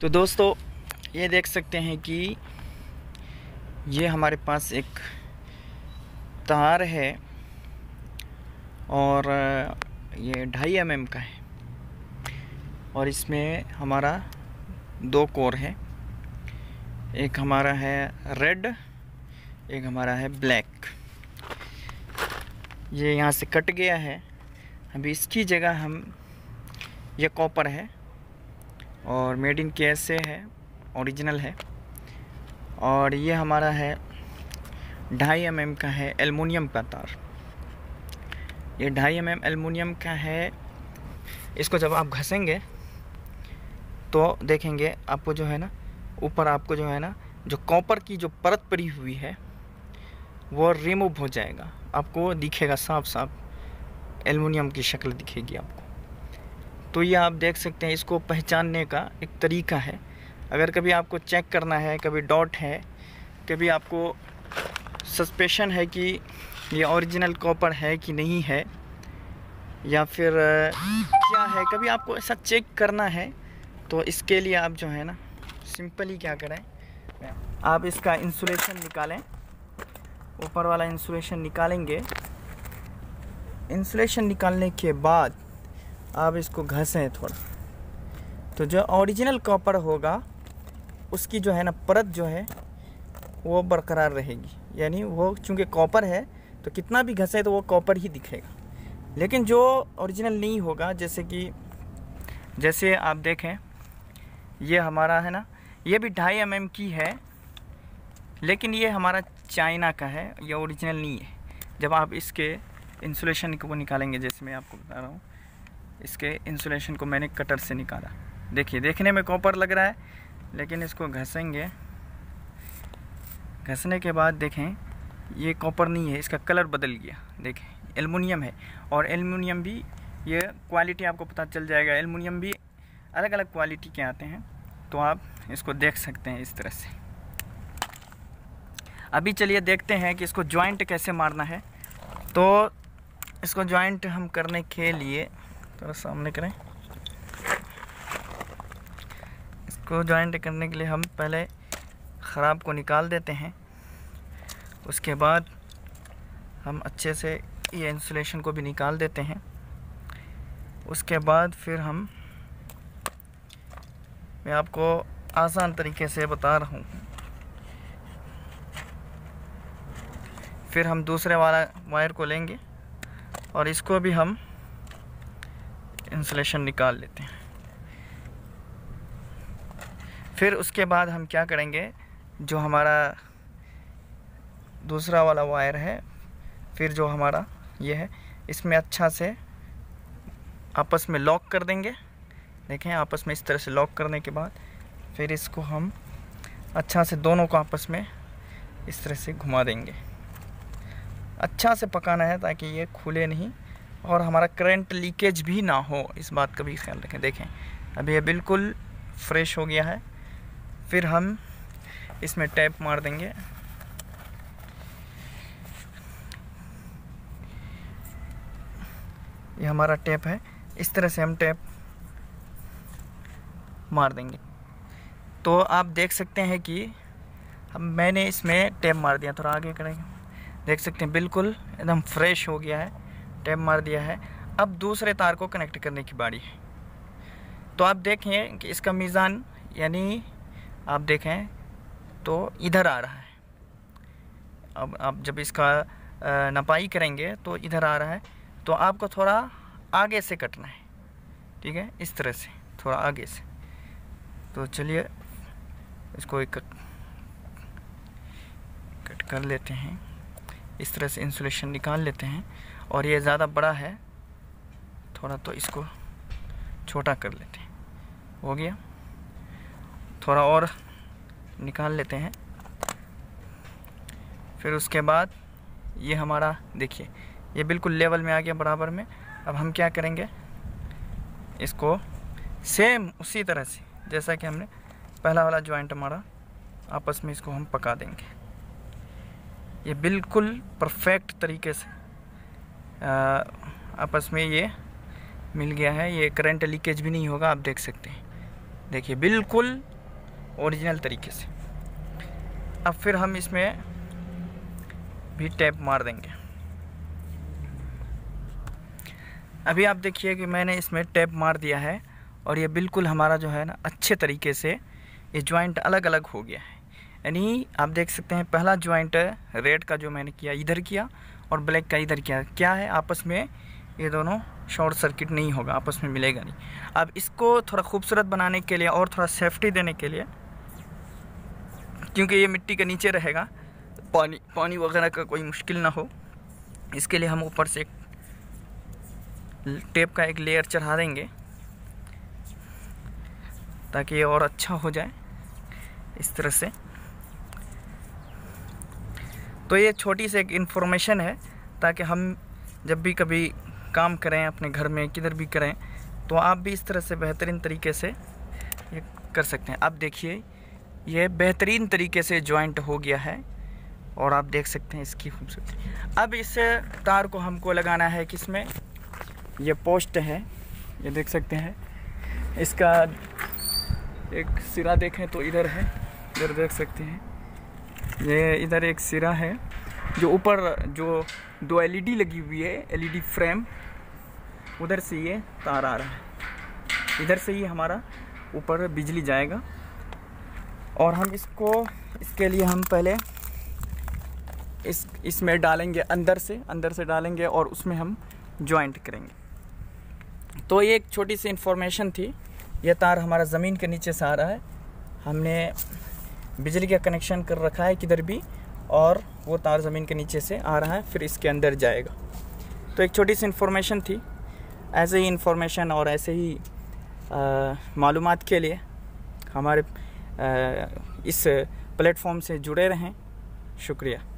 तो दोस्तों ये देख सकते हैं कि ये हमारे पास एक तार है और ये 2.5 mm का है और इसमें हमारा 2 कोर है। एक हमारा है रेड, एक हमारा है ब्लैक। ये यहाँ से कट गया है। अभी इसकी जगह हम ये कॉपर है और मेड इन केएसए है, ओरिजिनल है। और ये हमारा है 2.5 mm का है एल्युमिनियम का तार। ये 2.5 mm एल्युमिनियम का है। इसको जब आप घसेंगे तो देखेंगे आपको जो है ना, ऊपर आपको जो है ना, जो कॉपर की जो परत पड़ी हुई है वो रिमूव हो जाएगा। आपको दिखेगा साफ साफ एल्युमिनियम की शक्ल दिखेगी आपको। तो ये आप देख सकते हैं, इसको पहचानने का एक तरीका है। अगर कभी आपको चेक करना है, कभी डॉट है, कभी आपको सस्पेशन है कि ये ओरिजिनल कॉपर है कि नहीं है या फिर क्या है, कभी आपको ऐसा चेक करना है तो इसके लिए आप जो है ना, सिंपली क्या करें, आप इसका इंसुलेशन निकालें। ऊपर वाला इंसुलेशन निकालेंगे। इंसुलेशन निकालने के बाद आप इसको घसें थोड़ा, तो जो ओरिजिनल कॉपर होगा उसकी जो है ना परत जो है वो बरकरार रहेगी। यानी वो चूँकि कॉपर है तो कितना भी घसे तो वो कॉपर ही दिखेगा। लेकिन जो ओरिजिनल नहीं होगा, जैसे आप देखें ये हमारा है ना, ये भी 2.5 mm की है, लेकिन ये हमारा चाइना का है, ये ओरिजिनल नहीं है। जब आप इसके इंसुलेशन को निकालेंगे, जैसे मैं आपको बता रहा हूँ, इसके इंसुलेशन को मैंने कटर से निकाला। देखिए, देखने में कॉपर लग रहा है, लेकिन इसको घसेंगे। घसने के बाद देखें ये कॉपर नहीं है, इसका कलर बदल गया। देखें एल्युमिनियम है, और एल्युमिनियम भी ये क्वालिटी आपको पता चल जाएगा। एल्युमिनियम भी अलग अलग क्वालिटी के आते हैं, तो आप इसको देख सकते हैं इस तरह से। अभी चलिए देखते हैं कि इसको जॉइंट कैसे मारना है। तो इसको जॉइंट हम करने के लिए थोड़ा सामने करें। इसको जॉइंट करने के लिए हम पहले ख़राब को निकाल देते हैं। उसके बाद हम अच्छे से ये इंसुलेशन को भी निकाल देते हैं। उसके बाद फिर मैं आपको आसान तरीके से बता रहा हूँ। फिर हम दूसरे वाला वायर को लेंगे और इसको भी हम इंसुलेशन निकाल लेते हैं। फिर उसके बाद हम क्या करेंगे, जो हमारा दूसरा वाला वायर है, फिर जो हमारा ये है, इसमें अच्छा से आपस में लॉक कर देंगे। देखें, आपस में इस तरह से लॉक करने के बाद फिर इसको हम अच्छा से दोनों को आपस में इस तरह से घुमा देंगे। अच्छा से पकाना है ताकि ये खुले नहीं और हमारा करंट लीकेज भी ना हो, इस बात का भी ख्याल रखें। देखें अभी ये बिल्कुल फ्रेश हो गया है। फिर हम इसमें टैप मार देंगे। ये हमारा टैप है, इस तरह से हम टैप मार देंगे। तो आप देख सकते हैं कि मैंने इसमें टैप मार दिया। थोड़ा आगे करेंगे, देख सकते हैं बिल्कुल एकदम फ्रेश हो गया है, टैप मार दिया है। अब दूसरे तार को कनेक्ट करने की बारी है। तो आप देखें कि इसका मीज़ान, यानी आप देखें तो इधर आ रहा है। अब आप जब इसका नपाई करेंगे तो इधर आ रहा है, तो आपको थोड़ा आगे से कटना है। ठीक है, इस तरह से थोड़ा आगे से। तो चलिए इसको एक कट कर लेते हैं। इस तरह से इंसुलेशन निकाल लेते हैं। और ये ज़्यादा बड़ा है थोड़ा, तो इसको छोटा कर लेते हैं। हो गया, थोड़ा और निकाल लेते हैं। फिर उसके बाद ये हमारा देखिए, ये बिल्कुल लेवल में आ गया, बराबर में। अब हम क्या करेंगे, इसको सेम उसी तरह से जैसा कि हमने पहला वाला जॉइंट मारा, आपस में इसको हम पका देंगे। ये बिल्कुल परफेक्ट तरीके से आपस में ये मिल गया है। ये करंट लीकेज भी नहीं होगा, आप देख सकते हैं। देखिए बिल्कुल ओरिजिनल तरीके से। अब फिर हम इसमें भी टैप मार देंगे। अभी आप देखिए कि मैंने इसमें टैप मार दिया है और ये बिल्कुल हमारा जो है ना अच्छे तरीके से ये जॉइंट अलग अलग हो गया है। यानी आप देख सकते हैं पहला जॉइंट रेड का जो मैंने किया इधर किया और ब्लैक का इधर किया, क्या है आपस में ये दोनों शॉर्ट सर्किट नहीं होगा, आपस में मिलेगा नहीं। अब इसको थोड़ा खूबसूरत बनाने के लिए और थोड़ा सेफ्टी देने के लिए, क्योंकि ये मिट्टी के नीचे रहेगा, पानी वगैरह का कोई मुश्किल ना हो, इसके लिए हम ऊपर से एक टेप का एक लेयर चढ़ा देंगे ताकि ये और अच्छा हो जाए इस तरह से। तो ये छोटी सी एक इन्फॉर्मेशन है ताकि हम जब भी कभी काम करें अपने घर में किधर भी करें तो आप भी इस तरह से बेहतरीन तरीके से ये कर सकते हैं। अब देखिए ये बेहतरीन तरीके से जॉइंट हो गया है और आप देख सकते हैं इसकी खूबसूरती। अब इस तार को हमको लगाना है किसमें, ये पोस्ट है, ये देख सकते हैं इसका एक सिरा देखें तो इधर है, इधर देख सकते हैं ये इधर एक सिरा है जो ऊपर जो 2 LED लगी हुई है, LED फ्रेम, उधर से ये तार आ रहा है, इधर से ही हमारा ऊपर बिजली जाएगा। और हम इसके लिए हम पहले इसमें डालेंगे, अंदर से डालेंगे और उसमें हम जॉइंट करेंगे। तो ये एक छोटी सी इन्फॉर्मेशन थी। ये तार हमारा ज़मीन के नीचे से आ रहा है, हमने बिजली का कनेक्शन कर रखा है किधर भी, और वो तार ज़मीन के नीचे से आ रहा है फिर इसके अंदर जाएगा। तो एक छोटी सी इन्फॉर्मेशन थी। ऐसे ही इन्फॉर्मेशन और ऐसे ही मालूमात के लिए हमारे इस प्लेटफॉर्म से जुड़े रहें। शुक्रिया।